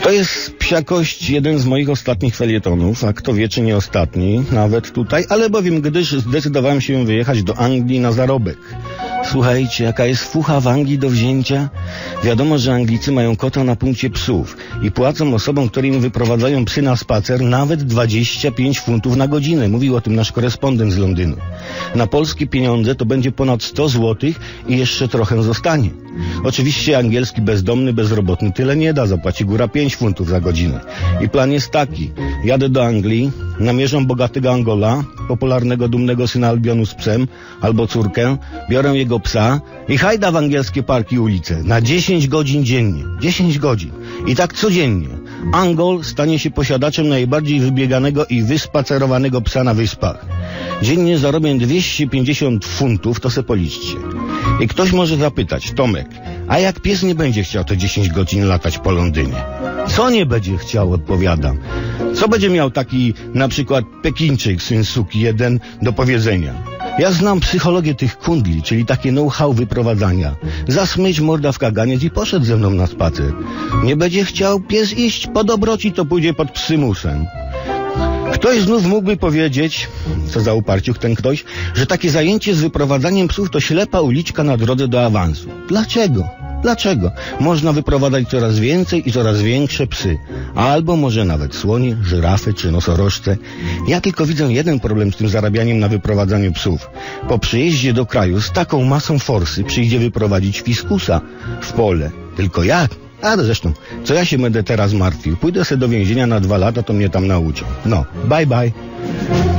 To jest psiakość jeden z moich ostatnich felietonów, a kto wie, czy nie ostatni, nawet tutaj, ale bowiem gdyż zdecydowałem się wyjechać do Anglii na zarobek. Słuchajcie, jaka jest fucha w Anglii do wzięcia? Wiadomo, że Anglicy mają kota na punkcie psów i płacą osobom, którym wyprowadzają psy na spacer, nawet 25 funtów na godzinę. Mówił o tym nasz korespondent z Londynu. Na polskie pieniądze to będzie ponad 100 złotych i jeszcze trochę zostanie. Oczywiście angielski bezdomny, bezrobotny tyle nie da, zapłaci góra 5 funtów za godzinę. I plan jest taki. Jadę do Anglii, namierzam bogatego Angola, popularnego dumnego syna Albionu z psem, albo córkę, biorę jego psa i hajda w angielskie parki i ulice. Na 10 godzin dziennie. 10 godzin. I tak codziennie. Angol stanie się posiadaczem najbardziej wybieganego i wyspacerowanego psa na wyspach. Dziennie zarobię 250 funtów, to se policzcie. I ktoś może zapytać, Tomek, a jak pies nie będzie chciał te 10 godzin latać po Londynie? Co nie będzie chciał, odpowiadam. Co będzie miał taki na przykład Pekińczyk, syn suki jeden, do powiedzenia? Ja znam psychologię tych kundli, czyli takie know-how wyprowadzania. Zasmyć morda w kaganiec i poszedł ze mną na spacer. Nie będzie chciał pies iść po dobroci, to pójdzie pod przymusem. Ktoś znów mógłby powiedzieć, co za uparciuch ten ktoś, że takie zajęcie z wyprowadzaniem psów to ślepa uliczka na drodze do awansu. Dlaczego? Dlaczego? Można wyprowadzać coraz więcej i coraz większe psy. Albo może nawet słonie, żyrafy czy nosorożce. Ja tylko widzę jeden problem z tym zarabianiem na wyprowadzaniu psów. Po przyjeździe do kraju z taką masą forsy przyjdzie wyprowadzić fiskusa w pole. Tylko jak? A zresztą, co ja się będę teraz martwił? Pójdę sobie do więzienia na 2 lata, to mnie tam nauczą. No, bye bye.